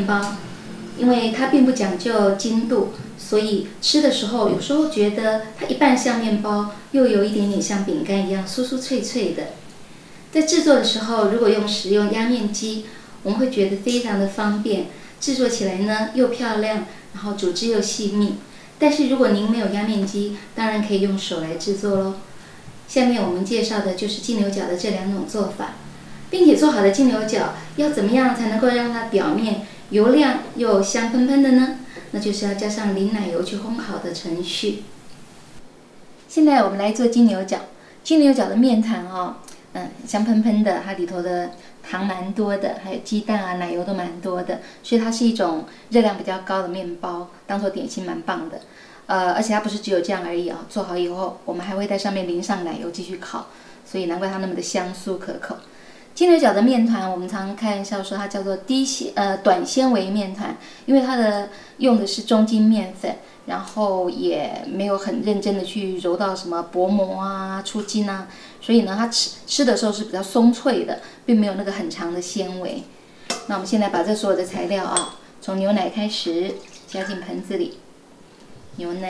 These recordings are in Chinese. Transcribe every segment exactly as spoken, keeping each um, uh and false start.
面包，因为它并不讲究筋度，所以吃的时候有时候觉得它一半像面包，又有一点点像饼干一样酥酥脆脆的。在制作的时候，如果用使用压面机，我们会觉得非常的方便，制作起来呢又漂亮，然后组织又细密。但是如果您没有压面机，当然可以用手来制作咯。下面我们介绍的就是金牛角的这两种做法，并且做好的金牛角要怎么样才能够让它表面油亮又香喷喷的呢？那就是要加上淋奶油去烘烤的程序。现在我们来做金牛角，金牛角的面团哦，嗯，香喷喷的，它里头的糖蛮多的，还有鸡蛋啊、奶油都蛮多的，所以它是一种热量比较高的面包，当做点心蛮棒的。呃，而且它不是只有这样而已啊，做好以后我们还会在上面淋上奶油继续烤，所以难怪它那么的香酥可口。金牛角的面团，我们常开玩笑说它叫做低纤呃短纤维面团，因为它的用的是中筋面粉，然后也没有很认真的去揉到什么薄膜啊、出筋啊，所以呢，它吃吃的时候是比较松脆的，并没有那个很长的纤维。那我们现在把这所有的材料啊，从牛奶开始加进盆子里，牛奶，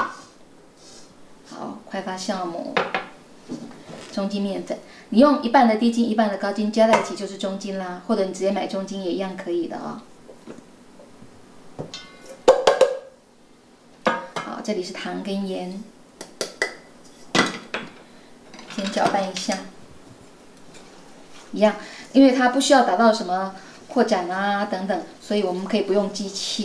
好，快发酵母，中筋面粉。你用一半的低筋，一半的高筋加在一起就是中筋啦，或者你直接买中筋也一样可以的哦。好，这里是糖跟盐，先搅拌一下，一样，因为它不需要达到什么扩展啊等等，所以我们可以不用机器。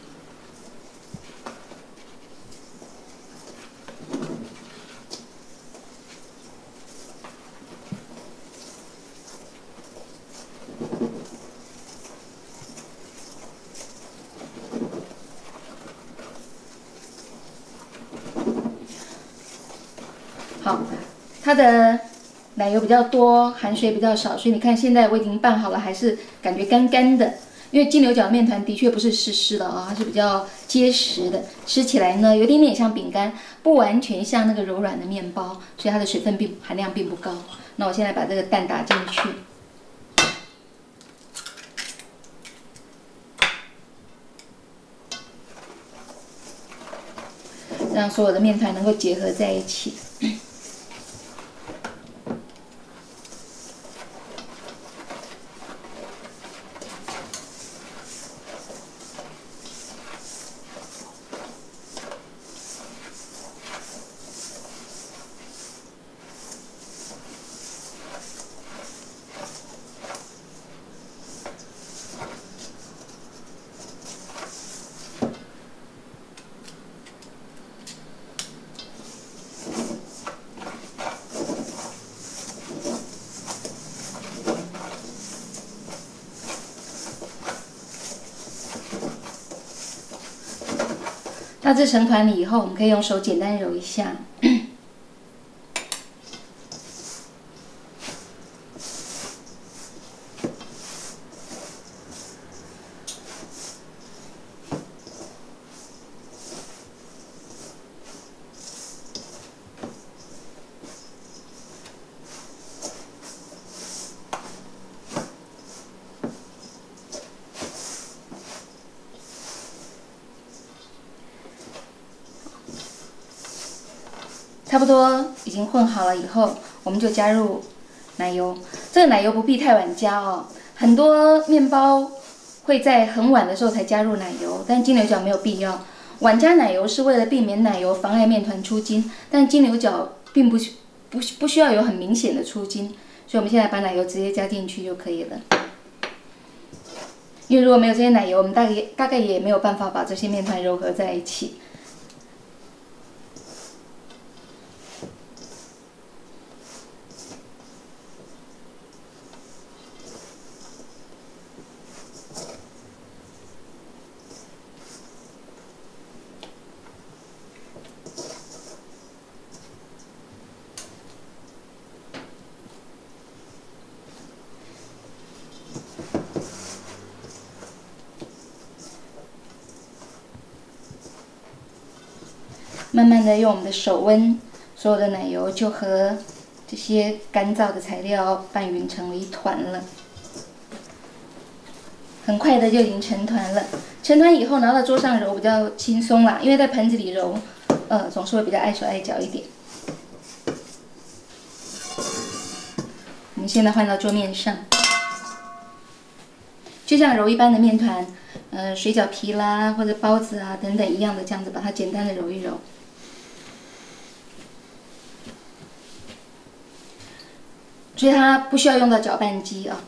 好，它的奶油比较多，含水比较少，所以你看现在我已经拌好了，还是感觉干干的。因为金牛角面团的确不是湿湿的啊，它是比较结实的，吃起来呢有点点像饼干，不完全像那个柔软的面包，所以它的水分并含量并不高。那我现在把这个蛋打进去。让所有的面团能够结合在一起。大致成团了以后，我们可以用手简单揉一下。差不多已经混好了以后，我们就加入奶油。这个奶油不必太晚加哦，很多面包会在很晚的时候才加入奶油，但金牛角没有必要。晚加奶油是为了避免奶油妨碍面团出筋，但金牛角并不不不需要有很明显的出筋，所以我们现在把奶油直接加进去就可以了。因为如果没有这些奶油，我们大概大概也没有办法把这些面团揉合在一起。慢慢的用我们的手温，所有的奶油就和这些干燥的材料拌匀成为一团了。 很快的就已经成团了。成团以后拿到桌上揉比较轻松啦，因为在盆子里揉，呃，总是会比较碍手碍脚一点。我们现在换到桌面上，就像揉一般的面团，呃，水饺皮啦或者包子啊等等一样的，这样子把它简单的揉一揉。所以它不需要用到搅拌机啊。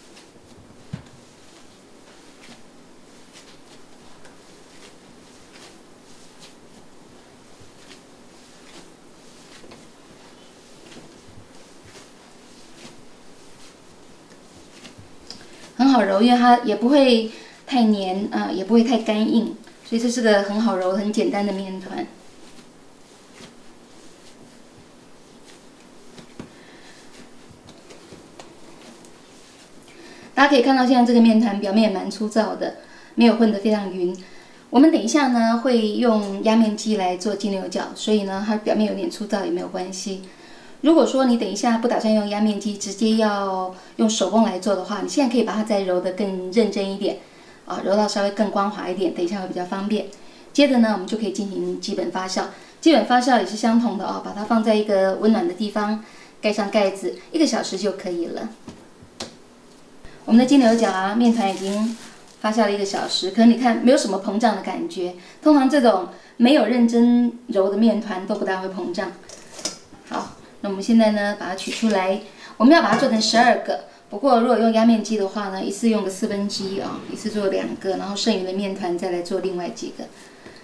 很好揉，因为它也不会太黏啊、呃，也不会太干硬，所以这是个很好揉、很简单的面团。大家可以看到，现在这个面团表面也蛮粗糙的，没有混得非常匀。我们等一下呢会用压面机来做金牛角，所以呢它表面有点粗糙也没有关系。如果说你等一下不打算用压面机，直接要用手工来做的话，你现在可以把它再揉得更认真一点，啊，揉到稍微更光滑一点，等一下会比较方便。接着呢，我们就可以进行基本发酵。基本发酵也是相同的哦，把它放在一个温暖的地方，盖上盖子，一个小时就可以了。我们的金牛角啊，面团已经发酵了一个小时，可能你看没有什么膨胀的感觉。通常这种没有认真揉的面团都不大会膨胀。好。那我们现在呢，把它取出来，我们要把它做成十二个。不过如果用压面机的话呢，一次用个四分之一啊，一次做两个，然后剩余的面团再来做另外几个。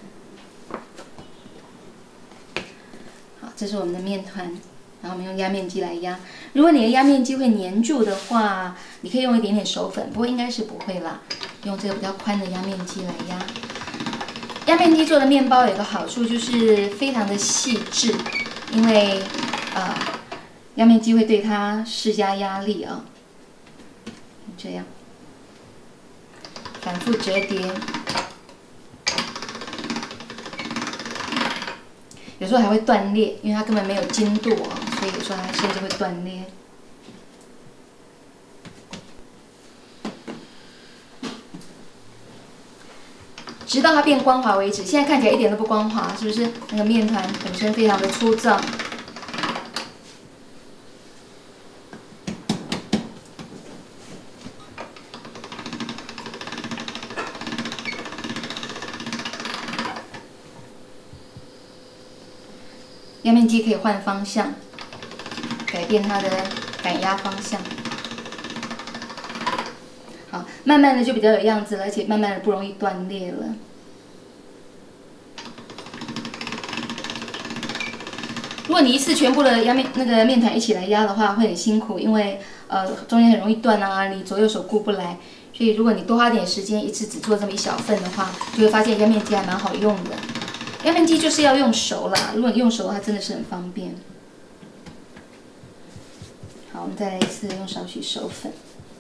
好，这是我们的面团，然后我们用压面机来压。如果你的压面机会粘住的话，你可以用一点点手粉，不过应该是不会啦。用这个比较宽的压面机来压。压面机做的面包有个好处就是非常的细致，因为呃，压面机会对它施加压力啊，这样反复折叠，有时候还会断裂，因为它根本没有筋度啊，所以有时候还甚至会断裂。直到它变光滑为止。现在看起来一点都不光滑，是不是？那个面团本身非常的粗糙。压面机可以换方向，改变它的赶压方向。好，慢慢的就比较有样子了，而且慢慢的不容易断裂了。如果你一次全部的压面那个面团一起来压的话，会很辛苦，因为呃中间很容易断啊，你左右手顾不来。所以如果你多花点时间，一次只做这么一小份的话，就会发现压面机还蛮好用的。压面机就是要用熟啦，如果你用熟的话，真的是很方便。好，我们再来一次，用少许手粉。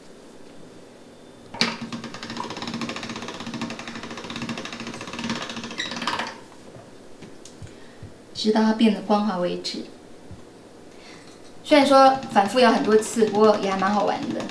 直到它变得光滑为止。虽然说反复要很多次，不过也还蛮好玩的。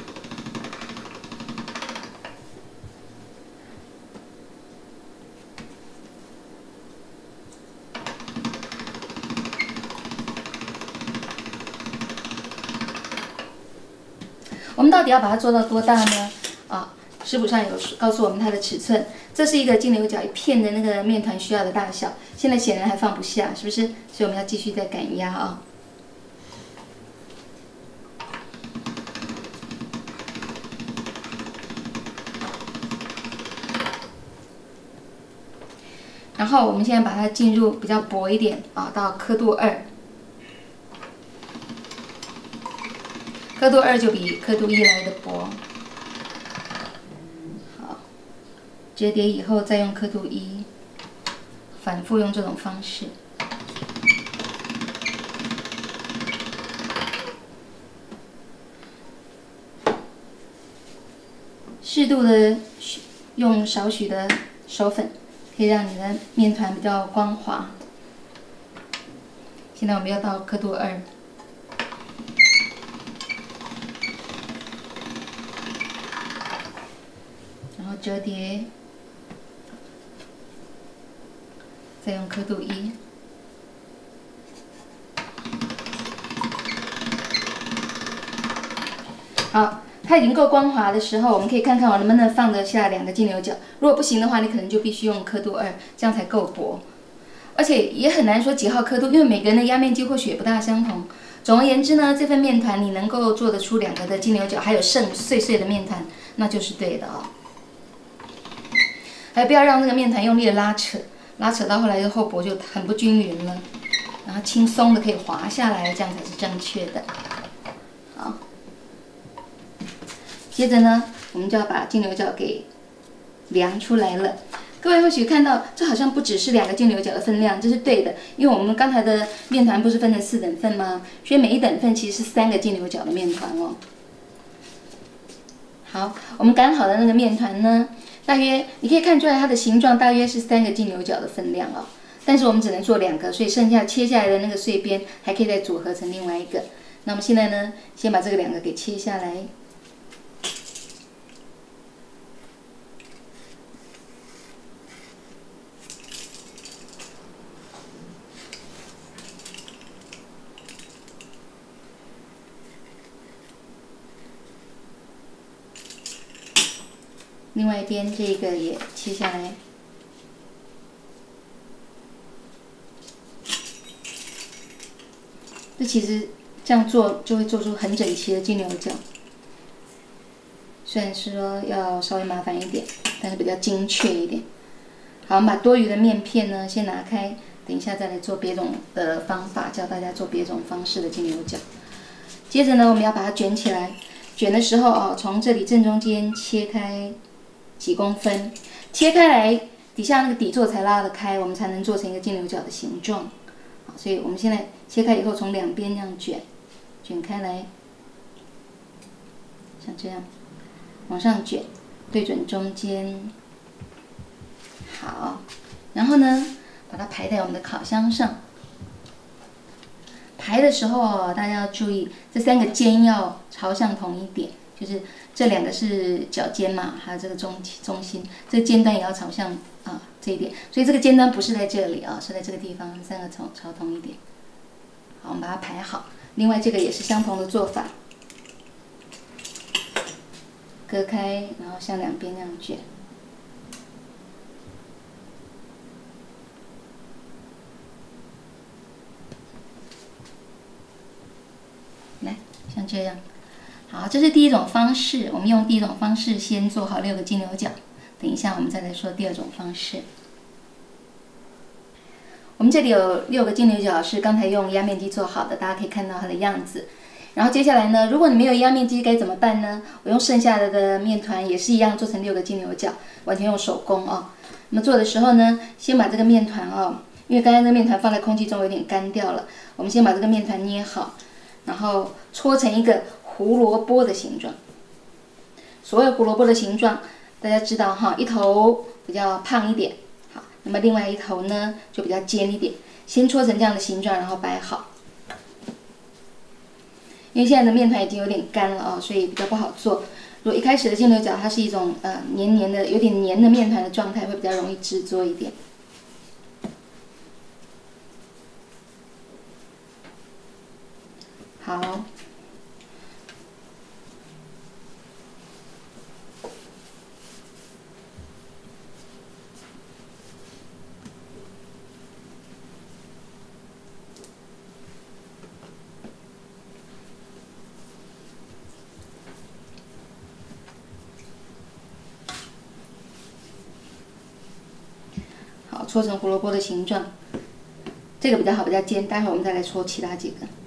我们到底要把它做到多大呢？啊，食谱上有告诉我们它的尺寸。这是一个金牛角一片的那个面团需要的大小，现在显然还放不下，是不是？所以我们要继续再赶压啊。然后我们现在把它进入比较薄一点啊，到刻度二。刻度二就比刻度一来的薄。好，折叠以后再用刻度一，反复用这种方式。适度的用少许的手粉，可以让你的面团比较光滑。现在我们要到刻度二。 折叠，再用刻度一。好，它已经够光滑的时候，我们可以看看我能不能放得下两个金牛角。如果不行的话，你可能就必须用刻度二，这样才够薄。而且也很难说几号刻度，因为每个人的压面积或许也不大相同。总而言之呢，这份面团你能够做得出两个的金牛角，还有剩碎碎的面团，那就是对的哦。还不要让那个面团用力的拉扯，拉扯到后来的厚薄就很不均匀了。然后轻松的可以滑下来，这样才是正确的。好。接着呢，我们就要把金牛角给量出来了。各位或许看到，这好像不只是两个金牛角的分量，这是对的，因为我们刚才的面团不是分成四等份吗？所以每一等份其实是三个金牛角的面团哦。好，我们擀好的那个面团呢，大约你可以看出来它的形状大约是三个金牛角的分量哦。但是我们只能做两个，所以剩下切下来的那个碎边还可以再组合成另外一个。那么现在呢，先把这个两个给切下来。另外一边这个也切下来，这其实这样做就会做出很整齐的金牛角。虽然说要稍微麻烦一点，但是比较精确一点。好，我们把多余的面片呢先拿开，等一下再来做别种的方法，教大家做别种方式的金牛角。接着呢，我们要把它卷起来，卷的时候哦，从这里正中间切开。几公分，切开来，底下那个底座才拉得开，我们才能做成一个金牛角的形状。好，所以我们现在切开以后，从两边这样卷，卷开来，像这样，往上卷，对准中间。好，然后呢，把它排在我们的烤箱上。排的时候，大家要注意，这三个尖要朝向同一点。就是这两个是角尖嘛，还有这个中中心，这个尖端也要朝向啊这一点，所以这个尖端不是在这里啊，是在这个地方，三个朝朝同一点。好，我们把它排好。另外这个也是相同的做法，割开，然后向两边这样卷。来，像这样。好，这是第一种方式，我们用第一种方式先做好六个金牛角，等一下我们再来说第二种方式。我们这里有六个金牛角是刚才用压面机做好的，大家可以看到它的样子。然后接下来呢，如果你没有压面机该怎么办呢？我用剩下的的面团也是一样做成六个金牛角，完全用手工哦。那么做的时候呢，先把这个面团哦，因为刚才那个面团放在空气中有点干掉了，我们先把这个面团捏好，然后搓成一个胡萝卜的形状。所有胡萝卜的形状，大家知道哈，一头比较胖一点，好，那么另外一头呢就比较尖一点。先搓成这样的形状，然后摆好。因为现在的面团已经有点干了哦，所以比较不好做。如果一开始的金牛角它是一种呃黏黏的、有点黏的面团的状态，会比较容易制作一点。好。好，搓成胡萝卜的形状，这个比较好，比较尖。待会我们再来搓其他几个。